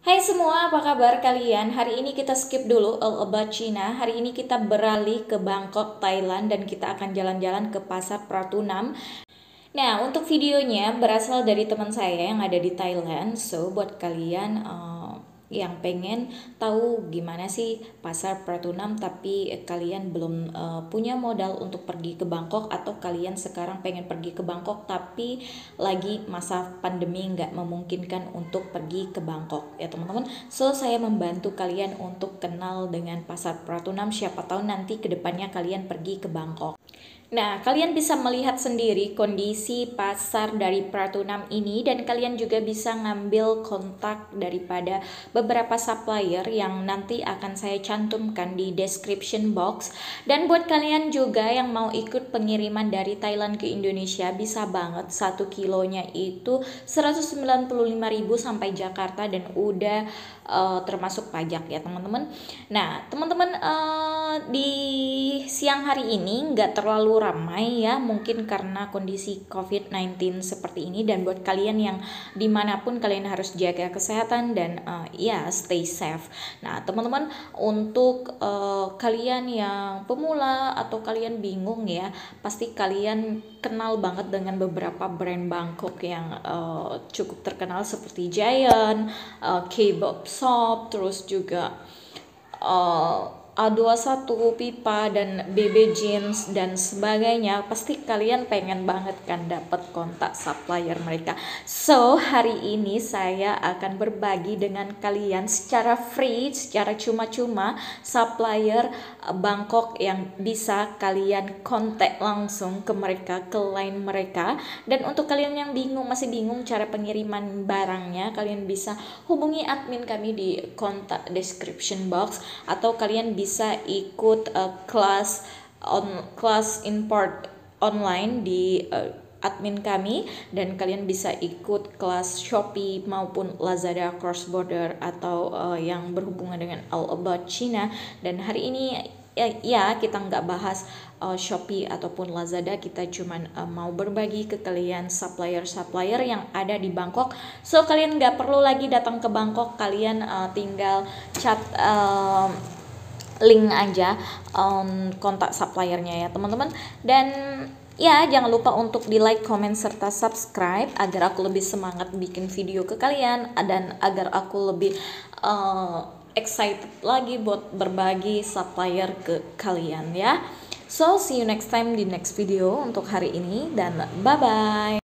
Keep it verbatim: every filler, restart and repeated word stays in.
Hai semua, apa kabar kalian? Hari ini kita skip dulu All About China. Hari ini kita beralih ke Bangkok, Thailand, dan kita akan jalan-jalan ke Pasar Pratunam. Nah, untuk videonya berasal dari teman saya yang ada di Thailand. So, buat kalian uh, yang pengen tahu gimana sih Pasar Pratunam tapi kalian belum uh, punya modal untuk pergi ke Bangkok, atau kalian sekarang pengen pergi ke Bangkok tapi lagi masa pandemi nggak memungkinkan untuk pergi ke Bangkok ya teman-teman. So, saya membantu kalian untuk kenal dengan Pasar Pratunam. Siapa tahu nanti kedepannya kalian pergi ke Bangkok. Nah, kalian bisa melihat sendiri kondisi pasar dari Pratunam ini, dan kalian juga bisa ngambil kontak daripada beberapa supplier yang nanti akan saya cantumkan di description box. Dan buat kalian juga yang mau ikut pengiriman dari Thailand ke Indonesia, bisa banget. Satu kilonya itu seratus sembilan puluh lima ribu sampai Jakarta, dan udah uh, termasuk pajak ya teman-teman. Nah, teman-teman uh, di siang hari ini nggak terlalu ramai ya, mungkin karena kondisi covid sembilan belas seperti ini. Dan buat kalian yang dimanapun, kalian harus jaga kesehatan dan uh, ya stay safe. Nah teman-teman, untuk uh, kalian yang pemula atau kalian bingung ya, pasti kalian kenal banget dengan beberapa brand Bangkok yang uh, cukup terkenal seperti Giant, uh, K-pop Shop, terus juga uh, A dua puluh satu, Pipa, dan B B Jeans dan sebagainya. Pasti kalian pengen banget kan dapat kontak supplier mereka. So, hari ini saya akan berbagi dengan kalian secara free, secara cuma-cuma supplier Bangkok yang bisa kalian kontak langsung ke mereka, ke line mereka. Dan untuk kalian yang bingung, masih bingung cara pengiriman barangnya, kalian bisa hubungi admin kami di kontak description box, atau kalian bisa bisa ikut uh, kelas on kelas import online di uh, admin kami, dan kalian bisa ikut kelas Shopee maupun Lazada cross border, atau uh, yang berhubungan dengan All About China. Dan hari ini ya, ya kita nggak bahas uh, Shopee ataupun Lazada, kita cuman uh, mau berbagi ke kalian supplier-supplier yang ada di Bangkok. So, kalian nggak perlu lagi datang ke Bangkok, kalian uh, tinggal chat uh, link aja um, kontak suppliernya ya teman-teman. Dan ya jangan lupa untuk di like, comment, serta subscribe agar aku lebih semangat bikin video ke kalian, dan agar aku lebih uh, excited lagi buat berbagi supplier ke kalian ya. So see you next time di next video untuk hari ini, dan bye bye.